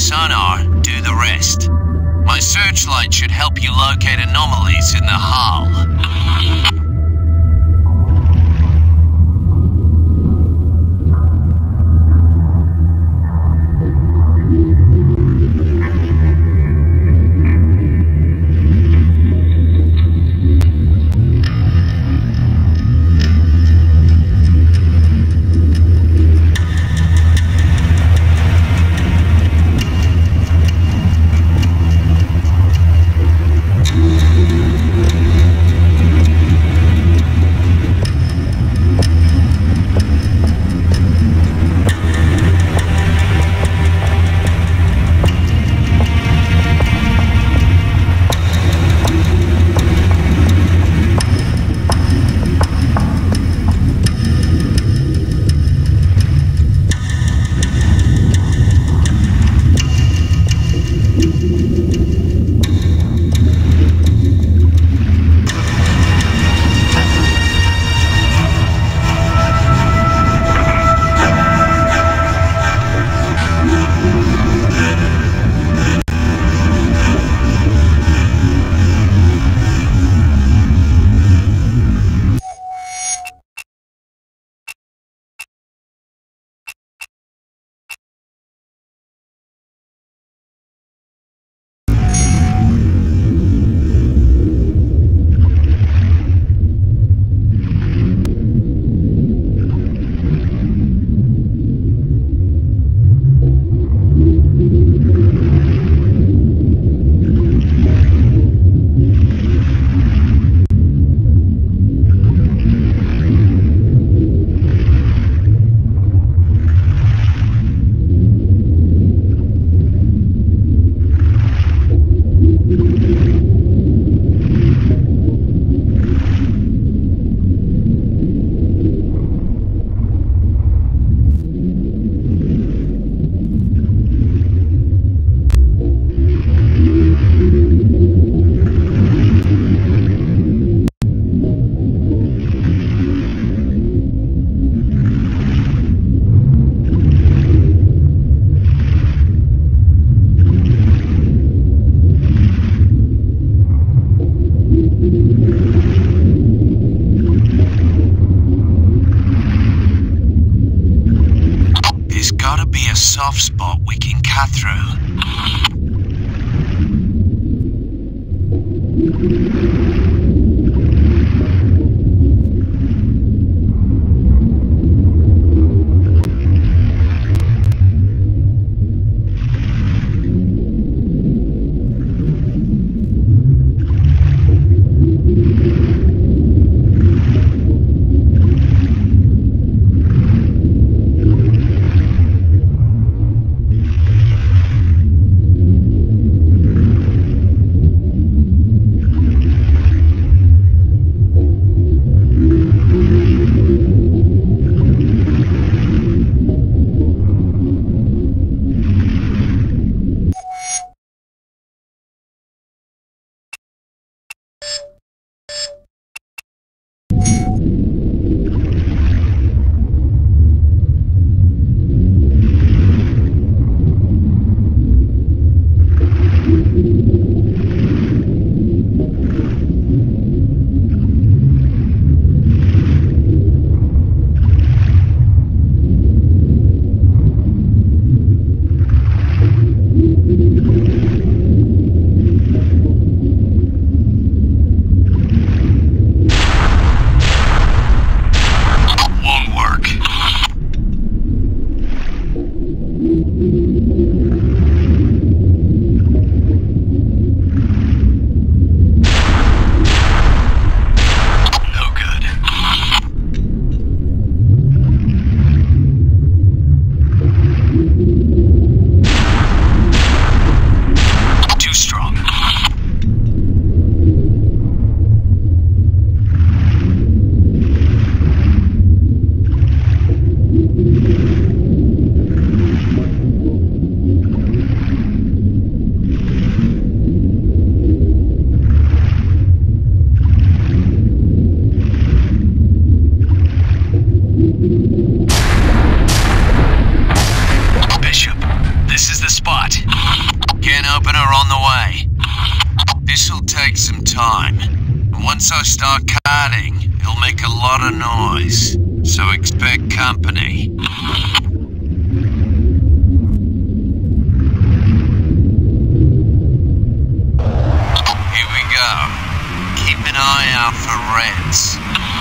sonar do the rest. My searchlight should help you locate anomalies in the hull. Soft spot we can cut through. start carting, he'll make a lot of noise, so expect company. Here we go. Keep an eye out for reds.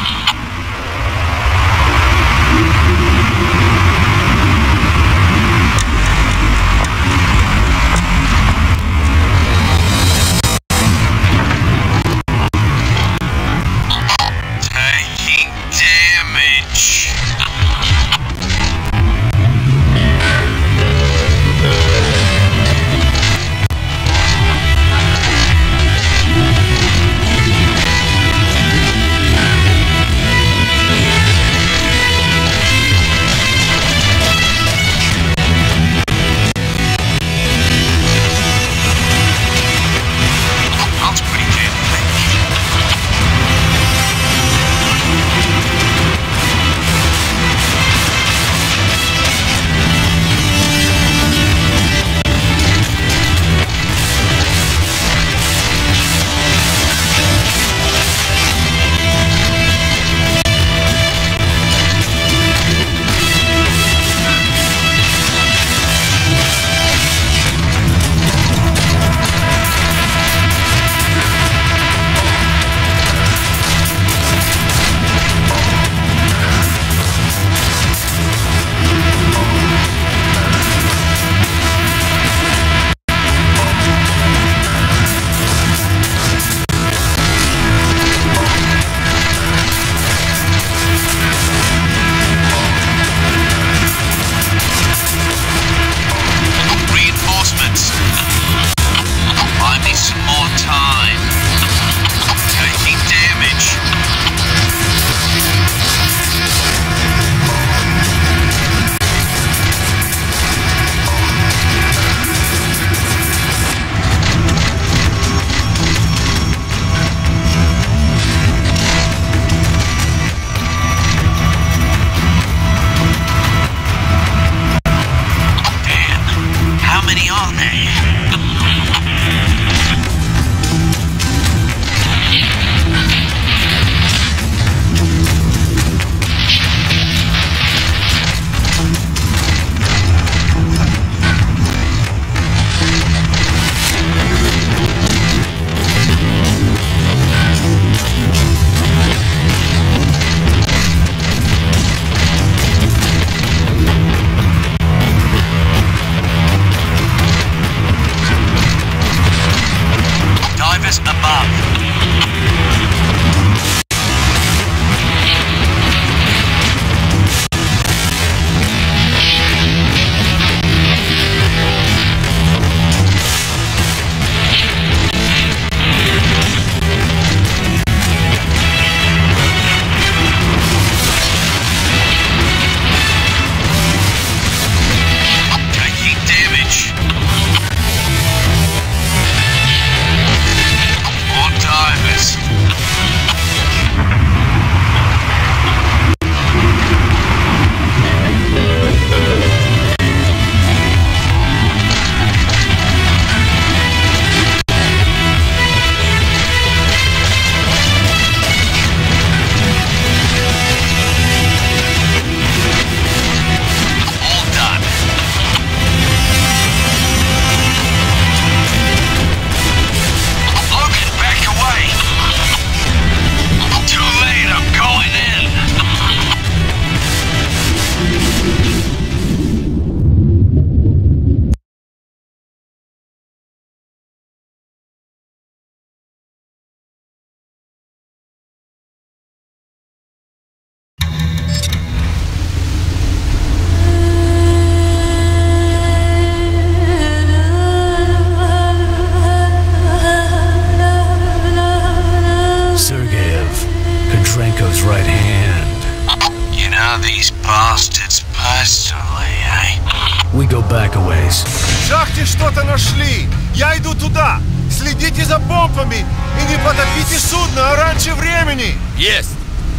We go back a ways. В шахте что-то нашли! Я иду туда! Следите за помпами и не потопите судно раньше времени! Есть!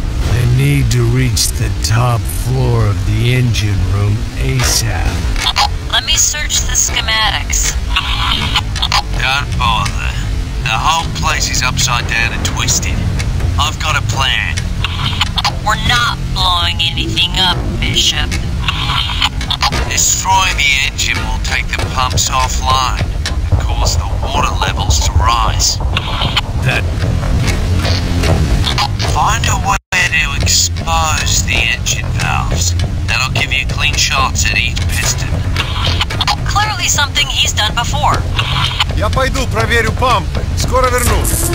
I need to reach the top floor of the engine room ASAP. Let me search the schematics. Don't bother. The whole place is upside down and twisted. I've got a plan. We're not blowing anything up, Bishop. Destroying the engine will take the pumps offline and cause the water levels to rise. That... Find a way to expose the engine valves. That'll give you clean shots at each piston. Clearly something he's done before. Я пойду проверю пампы. Скоро вернусь.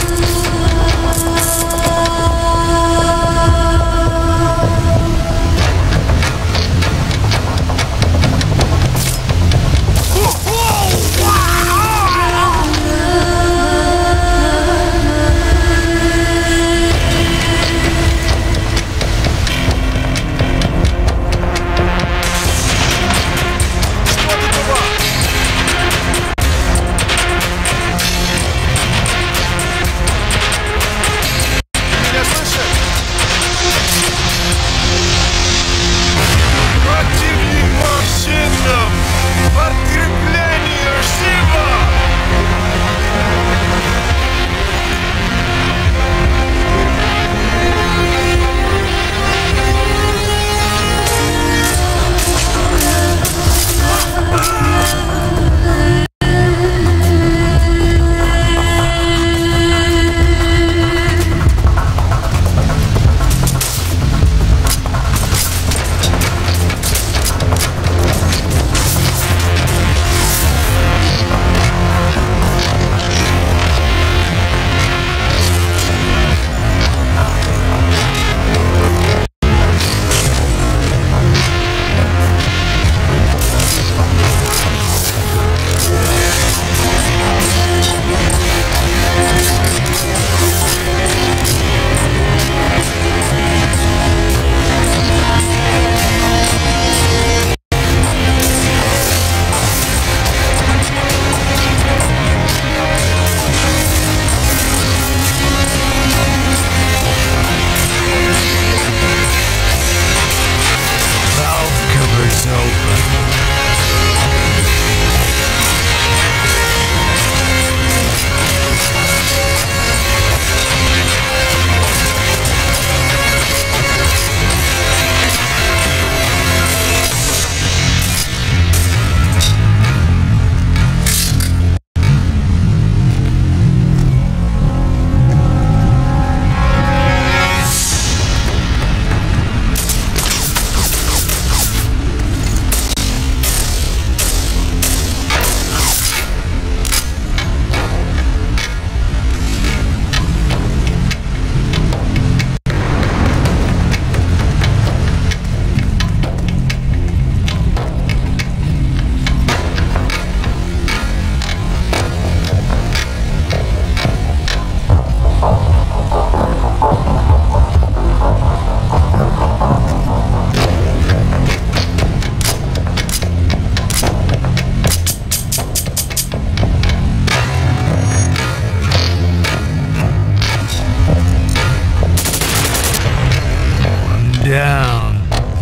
down.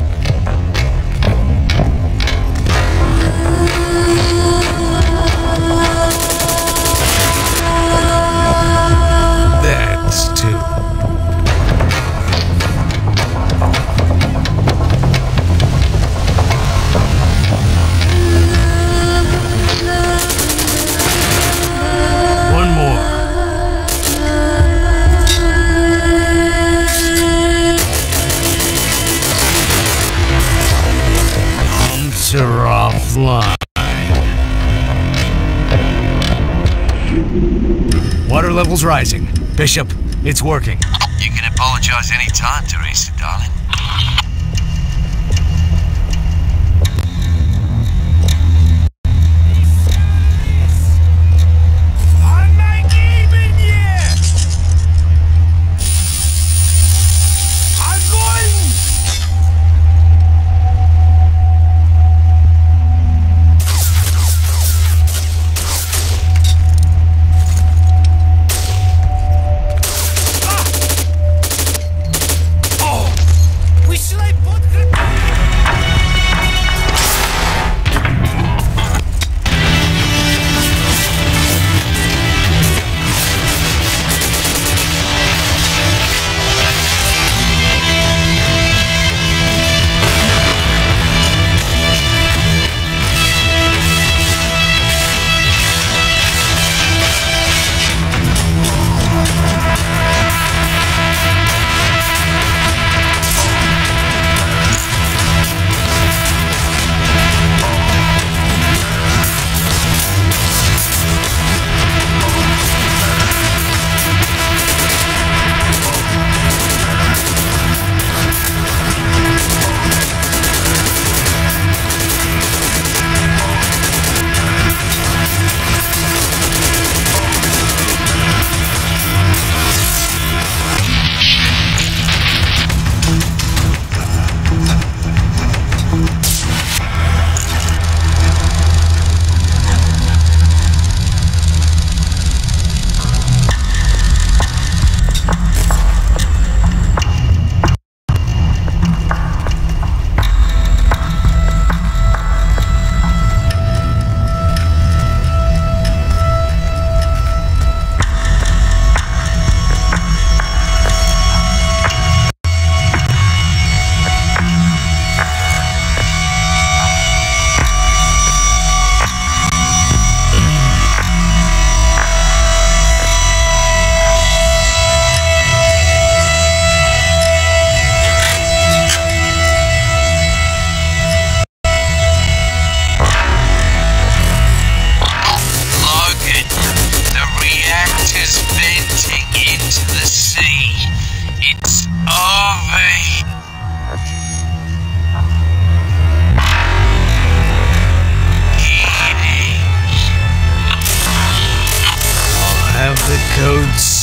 That's two. One more. Pumps are offline. Water levels rising. Bishop, it's working. You can apologize any time, Teresa, darling.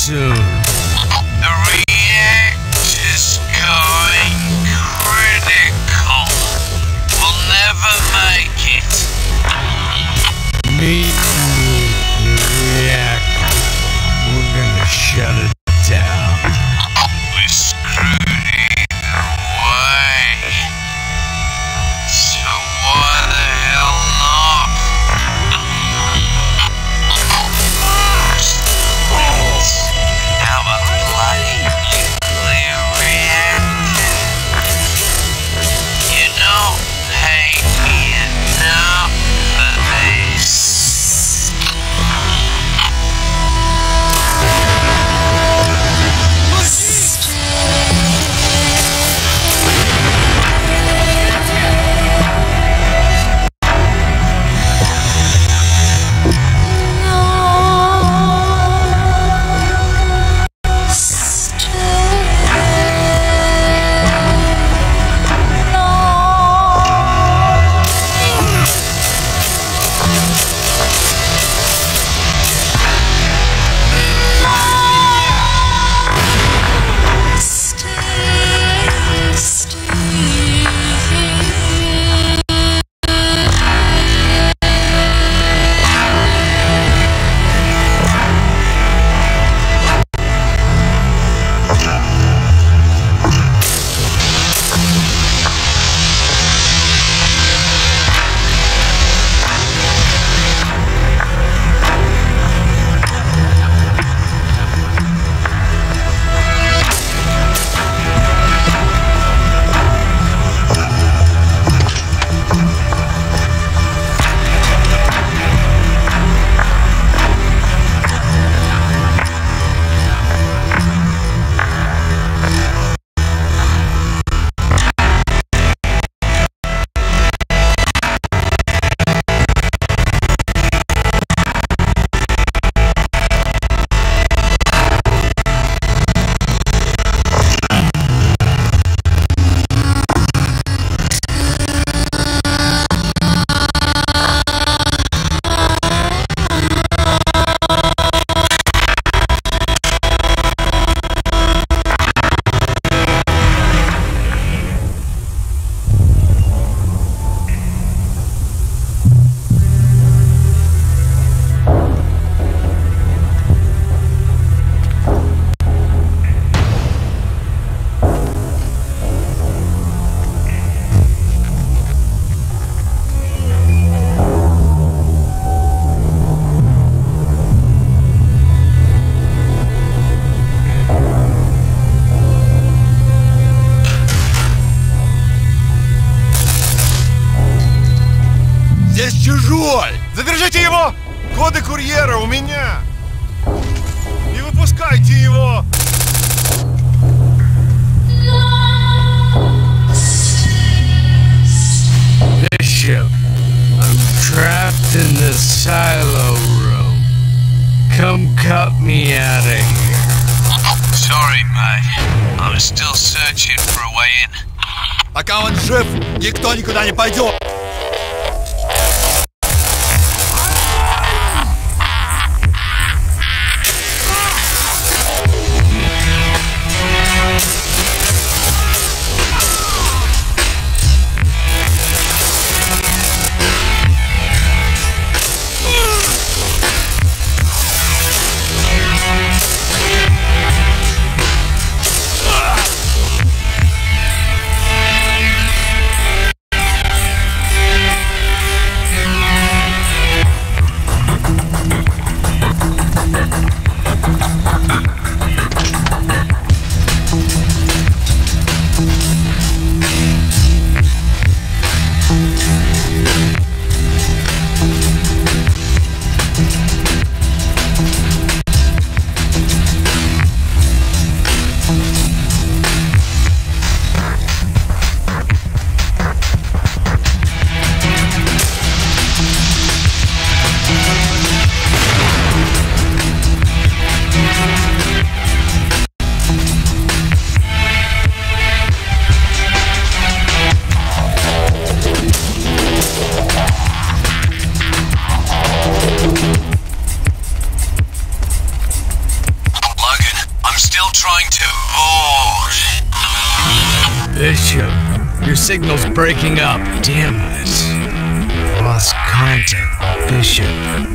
soon. The reactor's going critical. We'll never make it. Me and the reactor. We're gonna shut it down. We're screwed either way. So why the hell not? How a bloody nuclear reactor? You don't pay me enough for this. Чужой! Задержите его! Коды курьера у меня! Не выпускайте его! Bishop, I'm trapped in the silo room. Come cut me out of here. Sorry, mate. I'm still searching for a way in. Пока он жив, никто никуда не пойдет! signal's breaking up. Damn it. Lost contact. Bishop.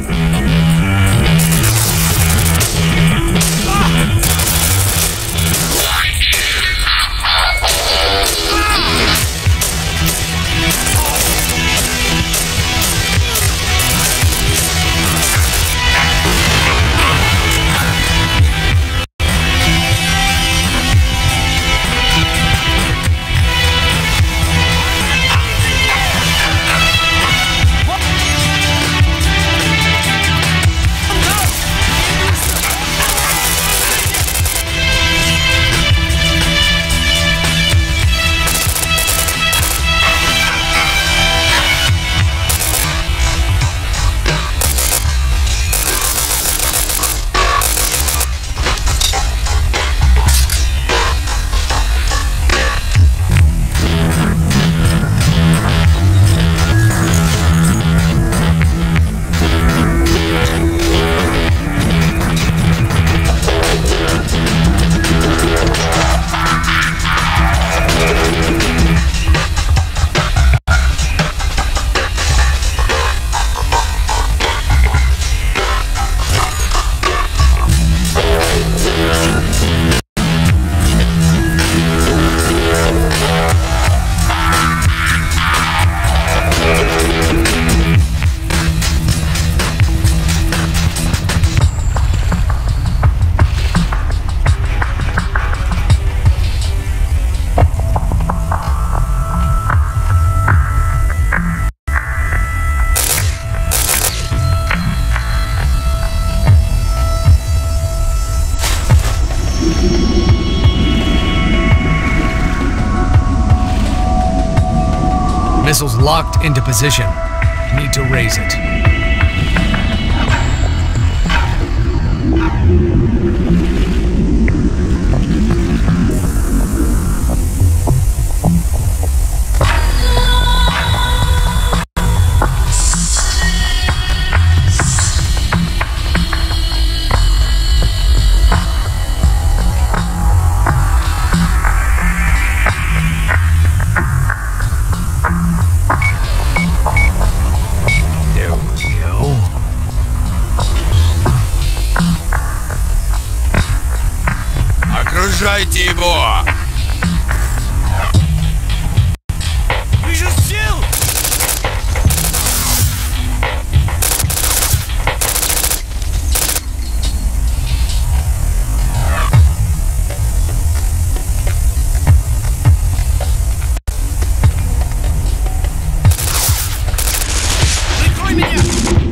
Missile's locked into position. Need to raise it. Окружайте его! Вижу сил! Прикрой меня!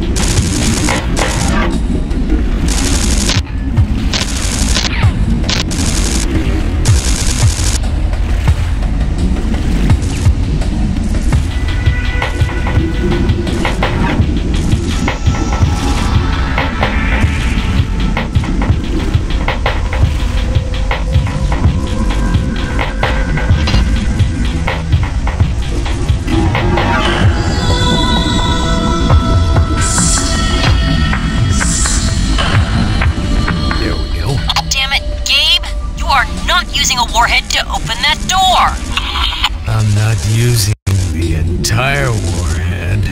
Using a warhead to open that door. I'm not using the entire warhead.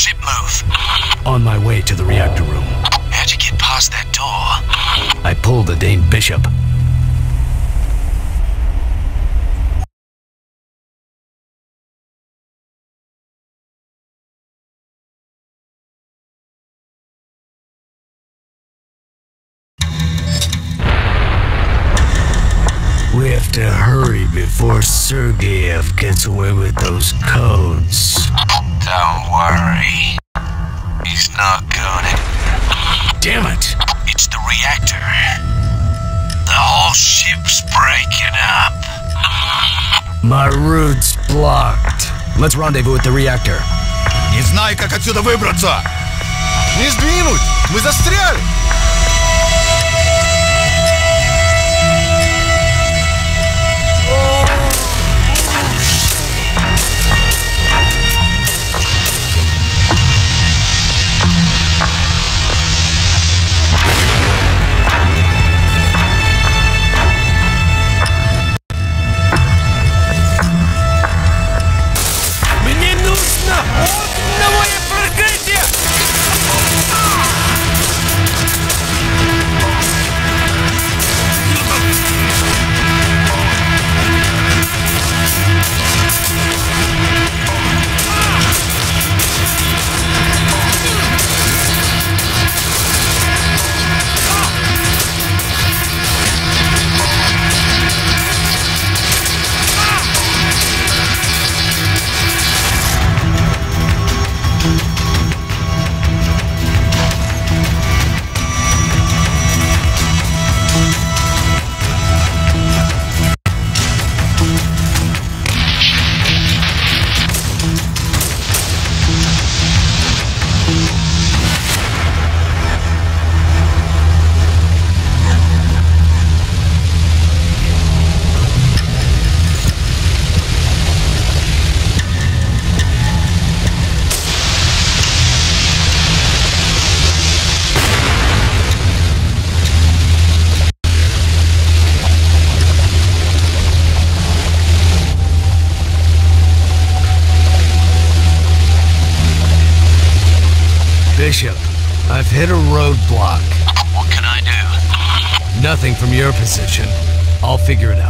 Zip move. On my way to the reactor room. How'd you get past that door? I pulled a Dane Bishop. We have to hurry before Sergeyev gets away with those codes. Don't worry. He's not gonna. Damn it! It's the reactor. The whole ship's breaking up. My route's blocked. Let's rendezvous at the reactor. Не знаю, как отсюда выбраться! Не сдвинуть! Мы застряли! Мне нужно новое прокрытие! Bishop, I've hit a roadblock. What can I do? Nothing from your position. I'll figure it out.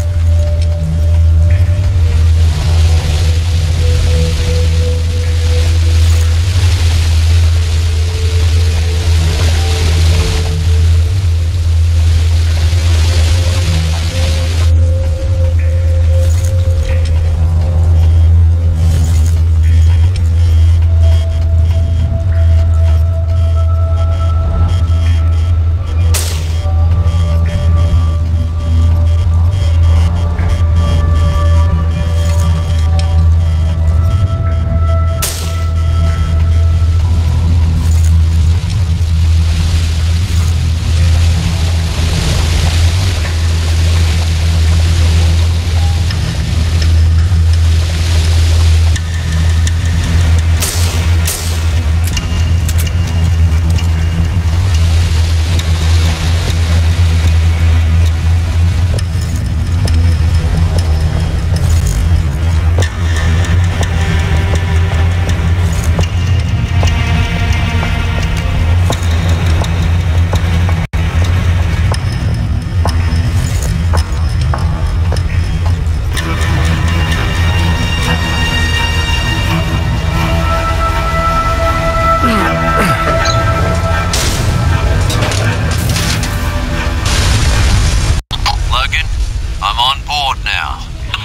Logan, I'm on board now.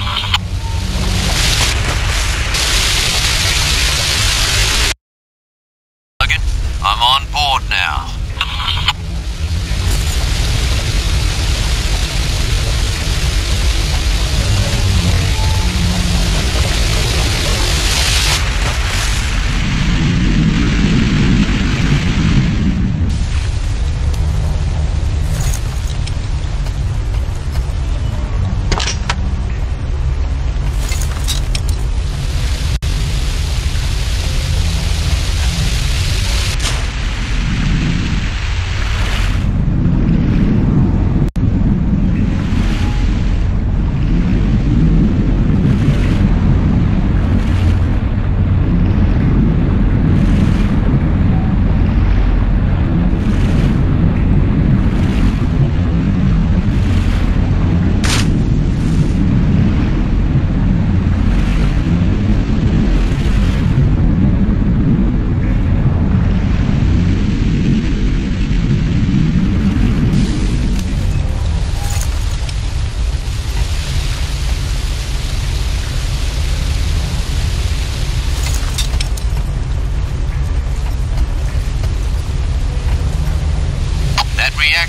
Logan, I'm on board now.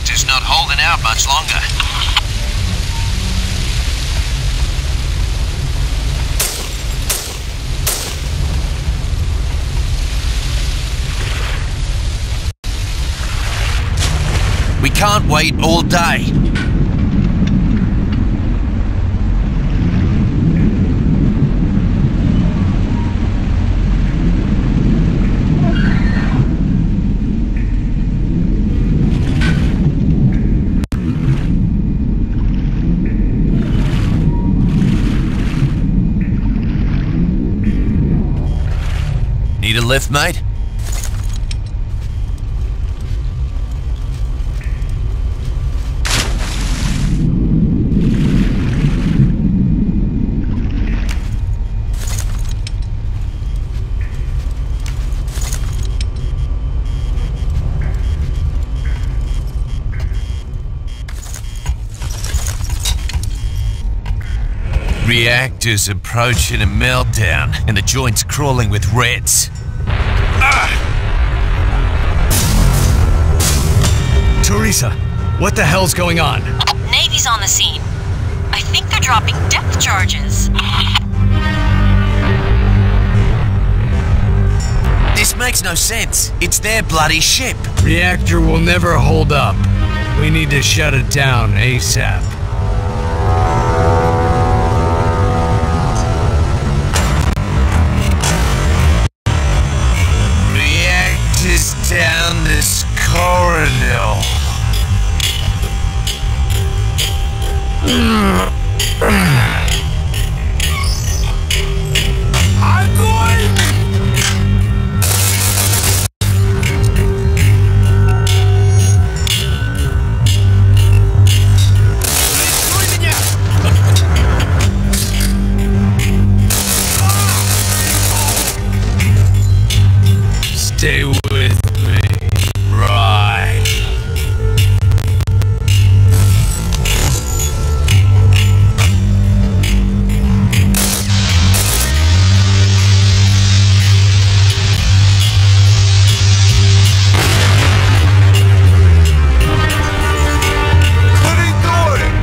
reactor's not holding out much longer. We can't wait all day. Need a lift, mate? Reactor's approaching a meltdown, and the joint's crawling with reds. Teresa, what the hell's going on? Navy's on the scene. I think they're dropping depth charges. This makes no sense. It's their bloody ship. Reactor will never hold up. We need to shut it down ASAP. Reactor's down this corridor. Stay with me. Right. What are you doing?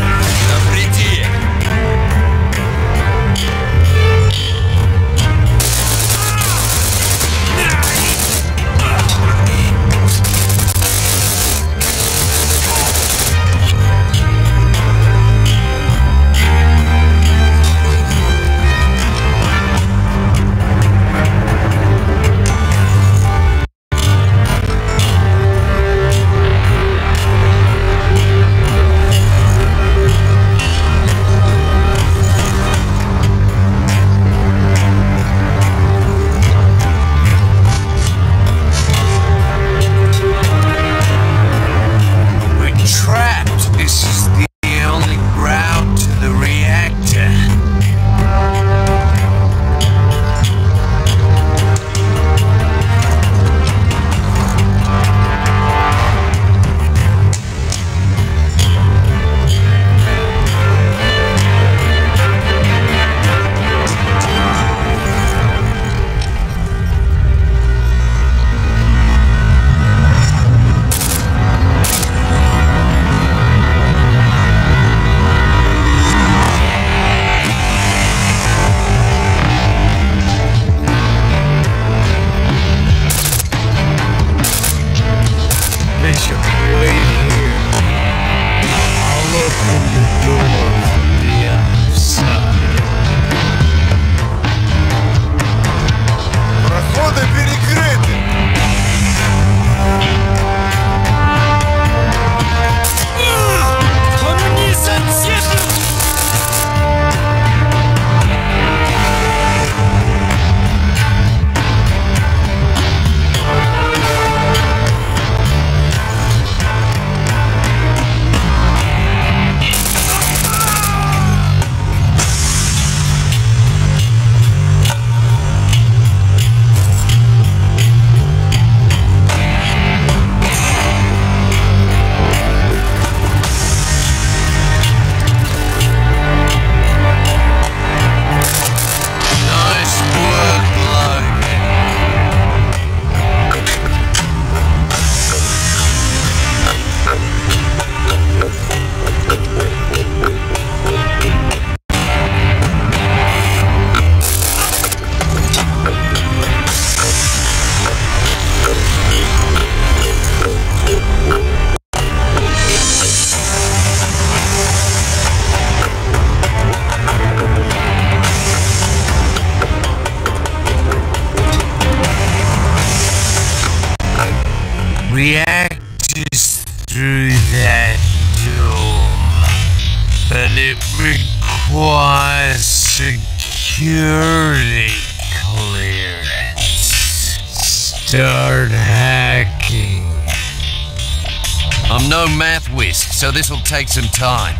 reactors through that door, but it requires security clearance. Start hacking. I'm no math whiz, so this will take some time.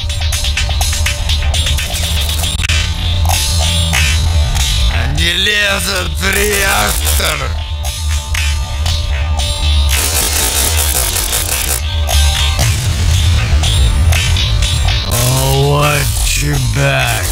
Железо реактор. Oh, watch your back.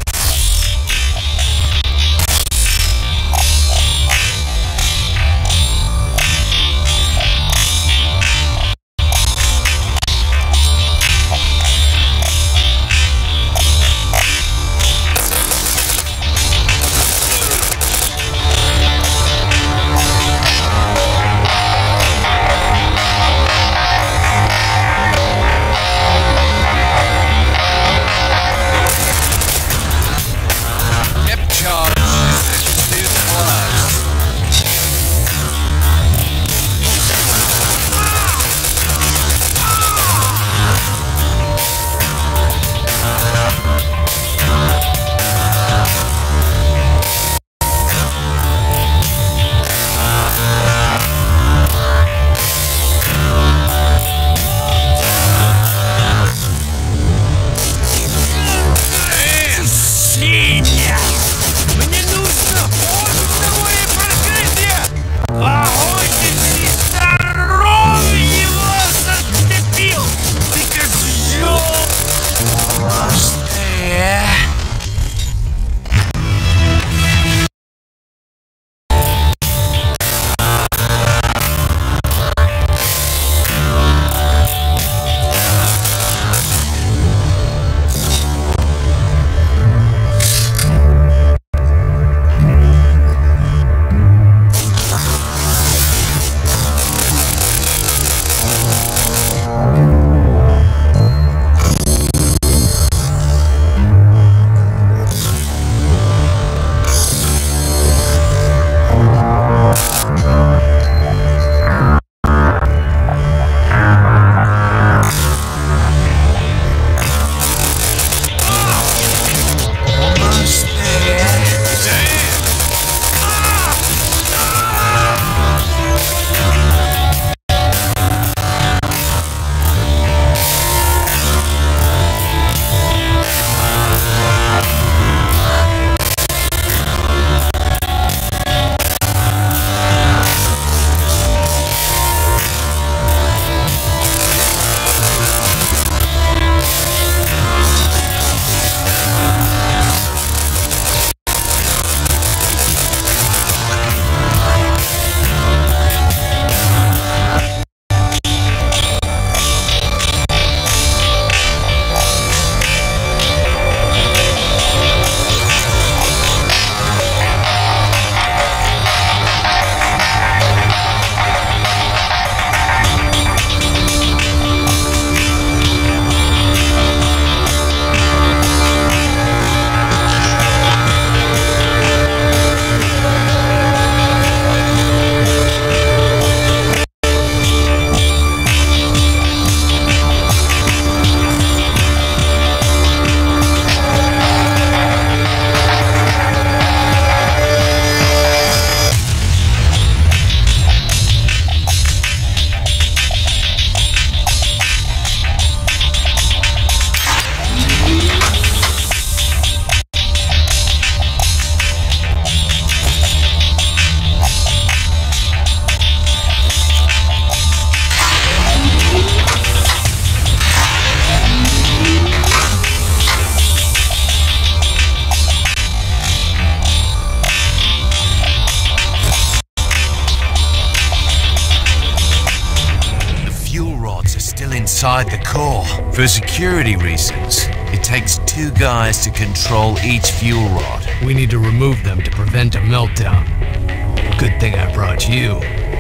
inside the core. For security reasons, it takes 2 guys to control each fuel rod. We need to remove them to prevent a meltdown. Good thing I brought you.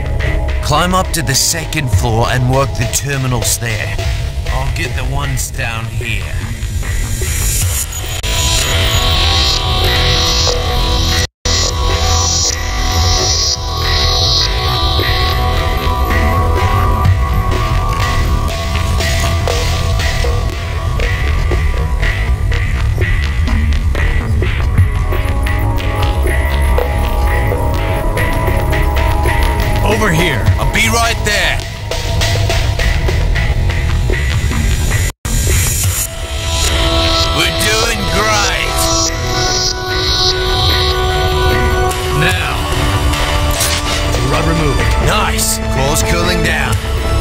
Climb up to the 2nd floor and work the terminals there. I'll get the ones down here. Over here. I'll be right there. We're doing great. Now. Rod removed. Nice. Core's cooling down.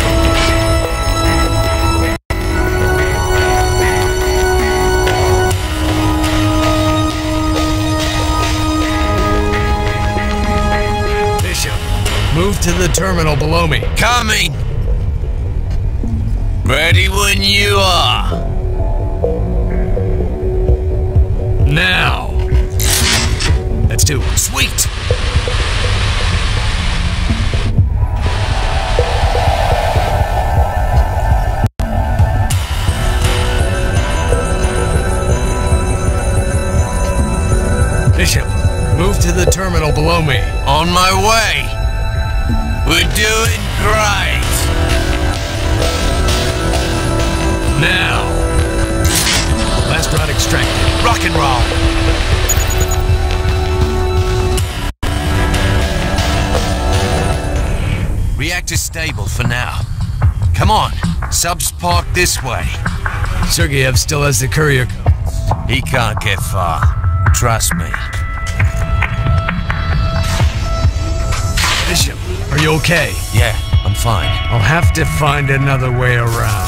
Move to the terminal below me. Coming. Ready when you are. Now. That's 2. Sweet. Bishop, move to the terminal below me. On my way. We're doing great. Now. Last rod extracted. Rock and roll. Reactor stable for now. Come on. Subs parked this way. Sergeyev still has the courier code. He can't get far. Trust me. Bishop, are you okay? Yeah, I'm fine. I'll have to find another way around.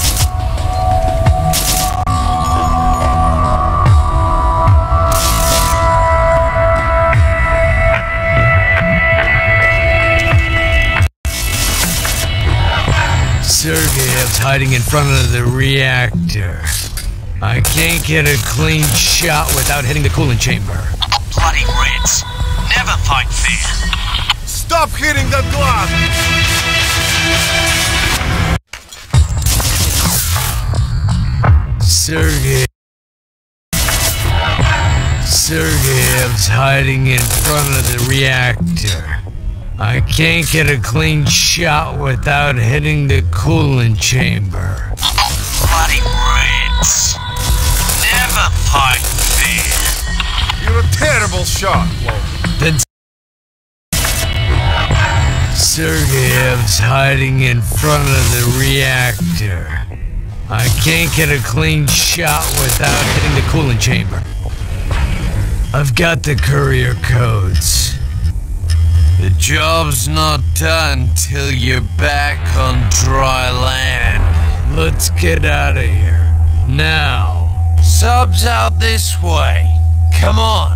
Sergeyev's hiding in front of the reactor. I can't get a clean shot without hitting the coolant chamber. Bloody Reds. Never fight fair. Stop hitting that glass! Sergeyev's hiding in front of the reactor. I can't get a clean shot without hitting the coolant chamber. Bloody Reds. Never fight fair. You're a terrible shot, Logan. Then Sergeyev's hiding in front of the reactor. I can't get a clean shot without hitting the coolant chamber. I've got the courier codes. The job's not done till you're back on dry land. Let's get out of here. Now. Subs out this way. Come on.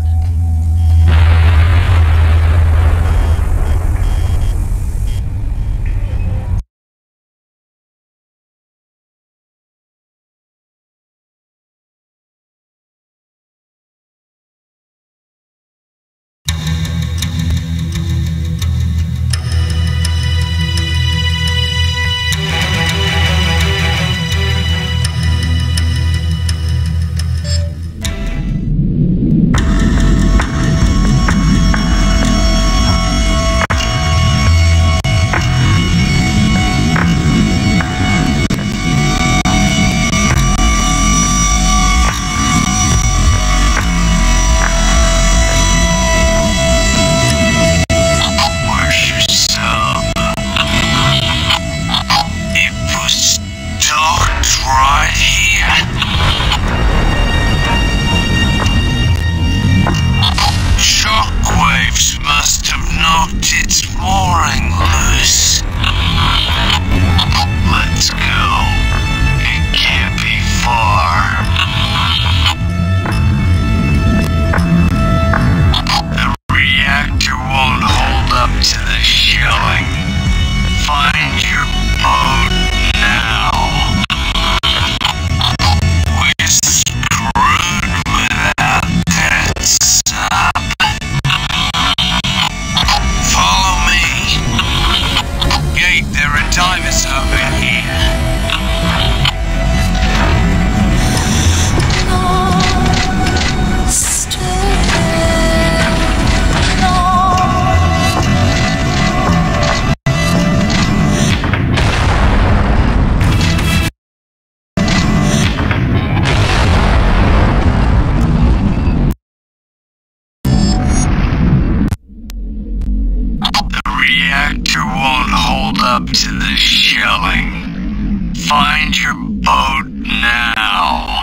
reactor won't hold up to the shelling. Find your boat now.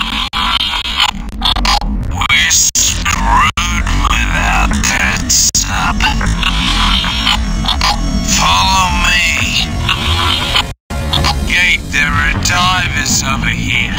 We're screwed without that sub. Follow me. Gate, there are divers over here.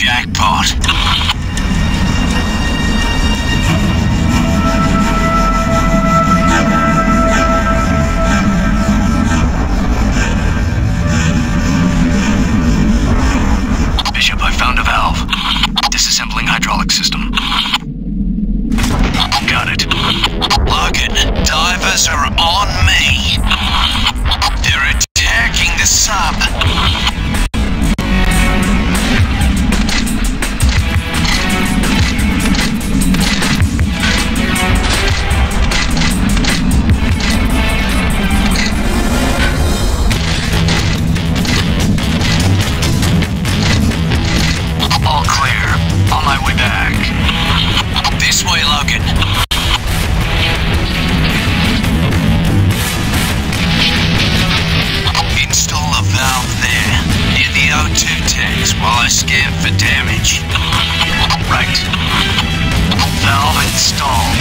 jackpot. Bishop, I found a valve. Disassembling hydraulic system. Got it. Logan, divers are on me. They're attacking the sub. All clear. On my way back. This way, Logan. Install a valve there, near the O2 tanks, while I scan for damage. Right. Valve installed.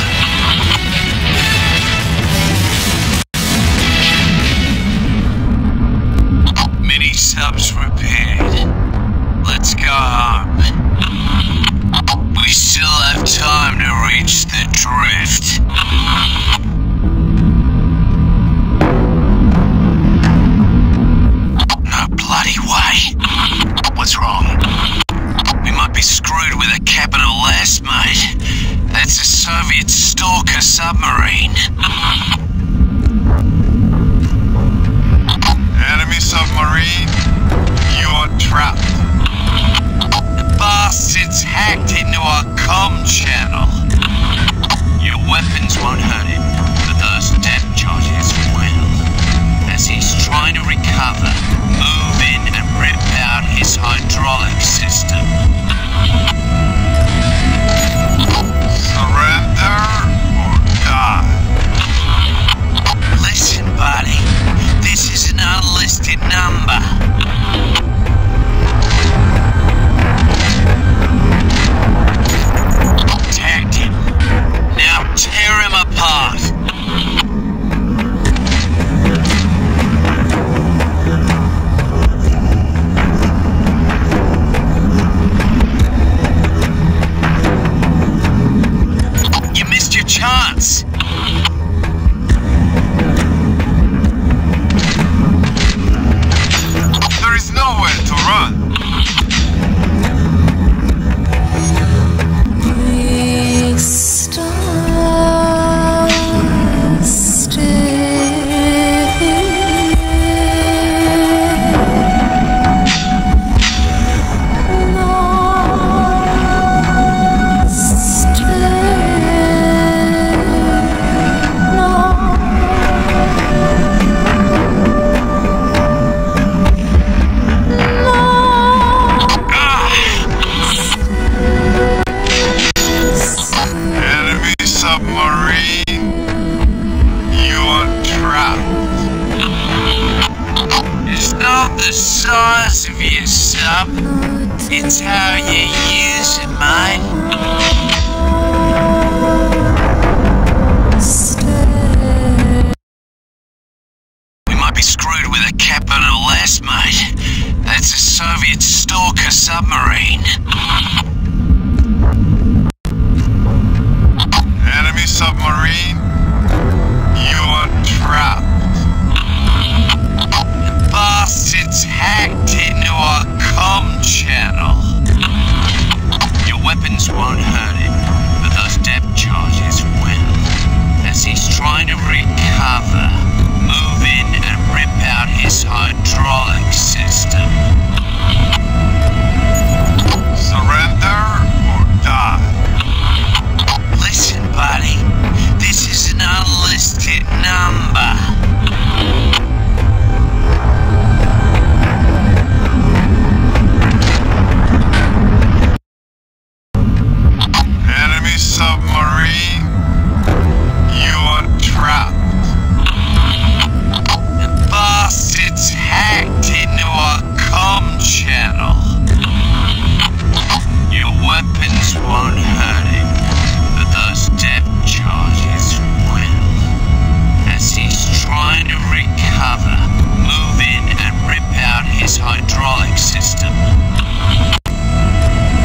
Mini subs repaired. Let's go home. We still have time to reach the drift. No bloody way. What's wrong? We might be screwed with a capital S, mate. That's a Soviet stalker submarine. Enemy submarine, you are trapped. The bastard's hacked into our comm channel. Your weapons won't hurt him, but those depth charges will. As he's trying to recover, move in and rip out his hydraulic system. Surrender or die. Listen, buddy, this is an unlisted number. Tagged him. Now tear him apart. You missed your chance. There is nowhere to run. The size of your sub, it's how you use it, mate. We might be screwed with a capital S, mate. That's a Soviet stalker submarine. Enemy submarine, you are trapped. Bastards hacked into our comm channel. Your weapons won't hurt him, but those depth charges will. As he's trying to recover, move in and rip out his hydraulic system. Surrender or die. Listen, buddy, this is an unlisted number. Submarine, you are trapped. The bastards hacked into our comm channel. Your weapons won't hurt him, but those depth charges will. As he's trying to recover, move in and rip out his hydraulic system.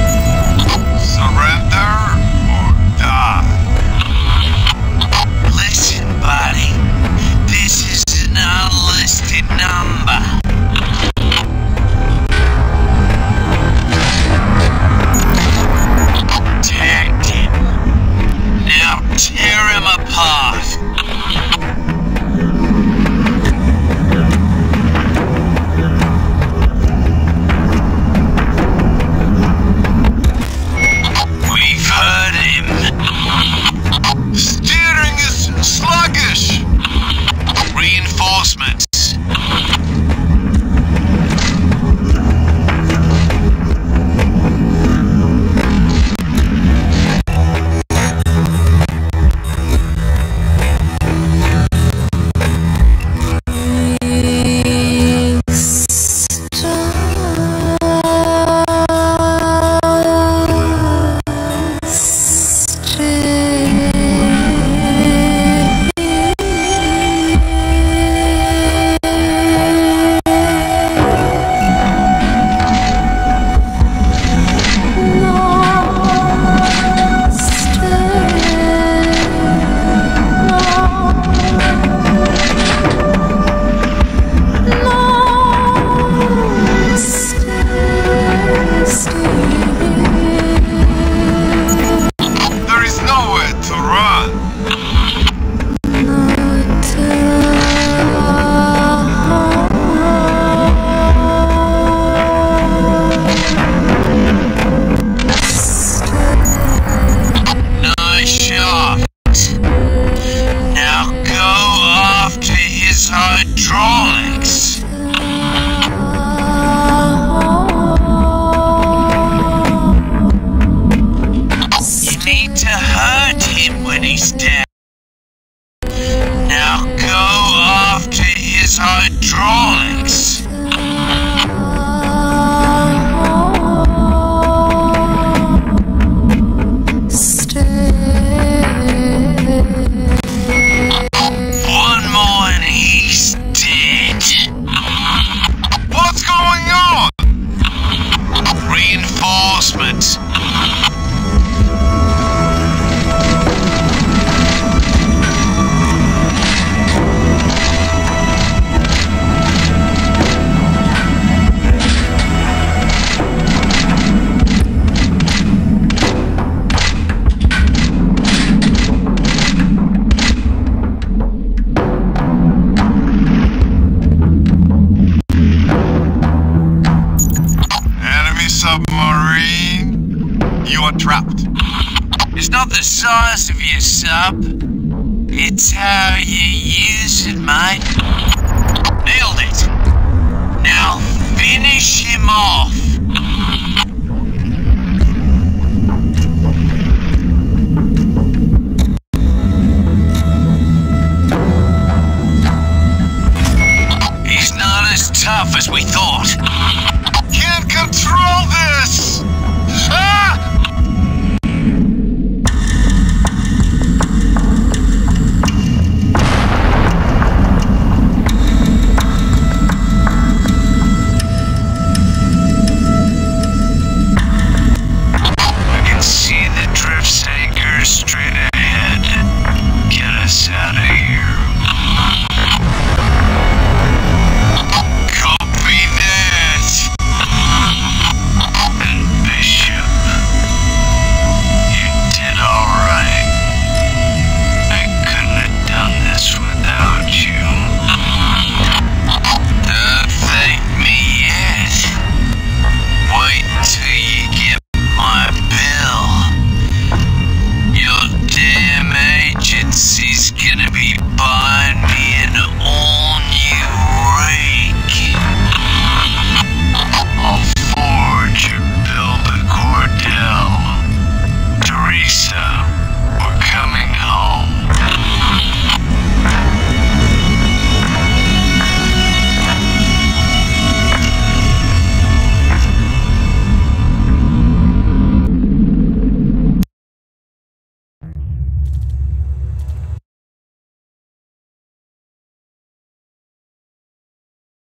submarine. You are trapped. It's not the size of your sub. It's how you use it, mate. Nailed it. Now finish him off.